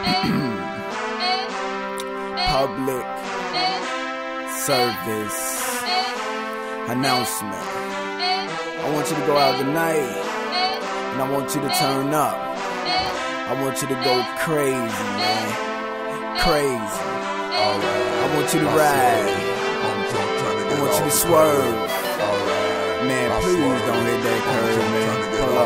Public service announcement. I want you to go out tonight, and I want you to turn up. I want you to go crazy, man. Crazy. I want you to ride. I want you to swerve. Man, please don't hit that curve, man. Pull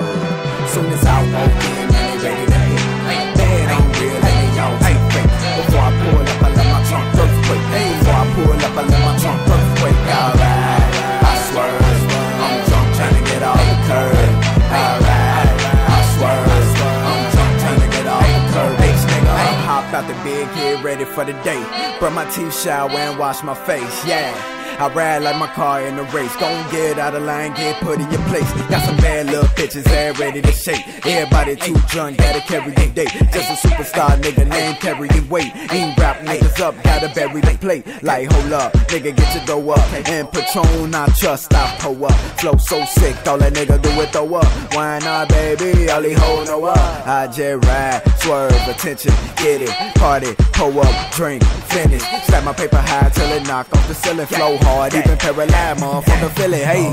up. Soon as I walk in, man, they ready to hit. Bad on real, and they all take fake. Before I pull up, I let my trunk earthquake. Before I pull up, I let my trunk earthquake. Alright, I swerve. I'm drunk trying to get all the curve. Alright, I swerve. I'm drunk trying to get all the curve. Bitch, nigga, I hop out the bed, get ready for the day. Brush my teeth, shower, and wash my face. Yeah. I ride like my car in a race. Gon' get out of line, get put in your place. Got some bad little bitches, all ready to shake. Everybody too drunk, gotta carry the date. Just a superstar nigga named carrying weight. Ain't rap niggas up, gotta bury the plate. Like, hold up, nigga, get your dough up. And Patron, I trust, I pull up. Flow so sick, all that nigga do is throw up. Why not, baby? All these hoes know up. I just ride, swerve, attention, get it. Party, pull up, drink, finish. Slap my paper high till it knock off the ceiling. Flow hard, even paralyzed, motherfucker, feel it, hey.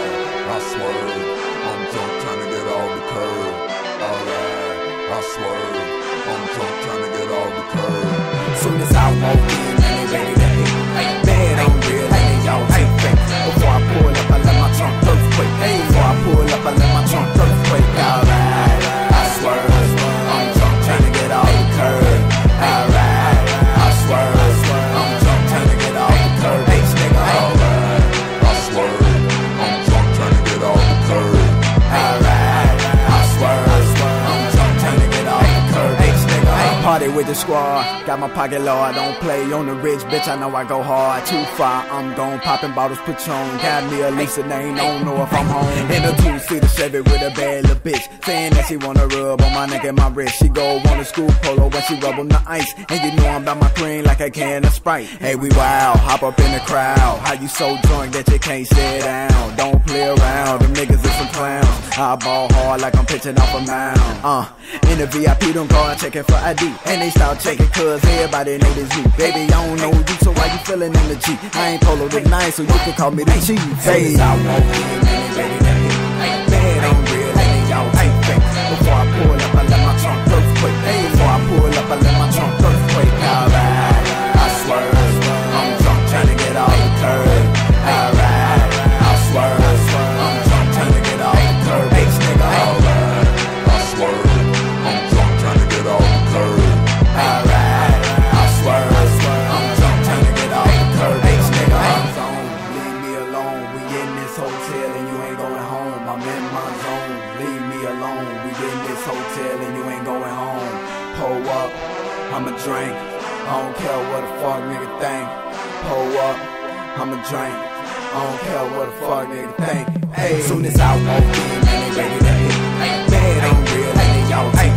I swerve, I'm drunk trying to get all the curve. Alright, I swerve, I'm drunk trying to get all the curve. Soon as I walk in, man, they ready to hit. Bad on real, and they all take fake. Before I pull up, I let my trunk earthquake. Before I pull up, I let my trunk earthquake. Alright, I swerve, I'm drunk trying to get all the curve. Alright, I swerve, I'm drunk trying to get all the curve. Bitch, nigga, alright, I swerve, I'm drunk trying to get all the curve. Alright, I swerve, I'm drunk trying to get all the curve. Bitch, nigga, party with the squad, got my pocket low, I don't play on the rich, bitch, I know I go hard. Too far, I'm gone, popping bottles, Patron. Got me a Lisa name, don't know if I'm home. In a two-seater Chevy with a bad little bitch, saying that she wanna rub on my neck and my wrist. She go on a school polo when she rub on the ice, and you know I'm about my cream like a can of Sprite. Hey, we wild, hop up in the crowd. How you so drunk that you can't sit down? Don't play around, them niggas is some clowns. I ball hard like I'm pitching off a mound. In the VIP, don't go and checking for ID, and they start checking cause everybody know this you. Baby, I don't know you, so why you feeling in the G? I ain't polo tonight, so you can call me the chief. Hey, I walk in, man, they ready to hit. Bad on real, and they all take fake. Before I pull up, I let my trunk earthquake. Before I pull up, I let my trunk earthquake. Alright, I swerve, I'm drunk trying to get all the curve. Alright, I swerve, I'm drunk trying to get all the curve. Bitch, nigga, alright, I swerve, I'm drunk trying to get all the curve. alright, I swerve, I'm drunk trying to get all the curve. Bitch, nigga, leave me alone. We in this hotel and you ain't going home. I'm in my zone. Leave me alone. We in this hotel and you ain't going home. Pull up, I'ma drink. I don't care what the fuck nigga think. Pull up, I'ma drink. I don't care what the fuck nigga think. Hey, soon as I walk in, man, they ready to hit. Bad on real, and they all take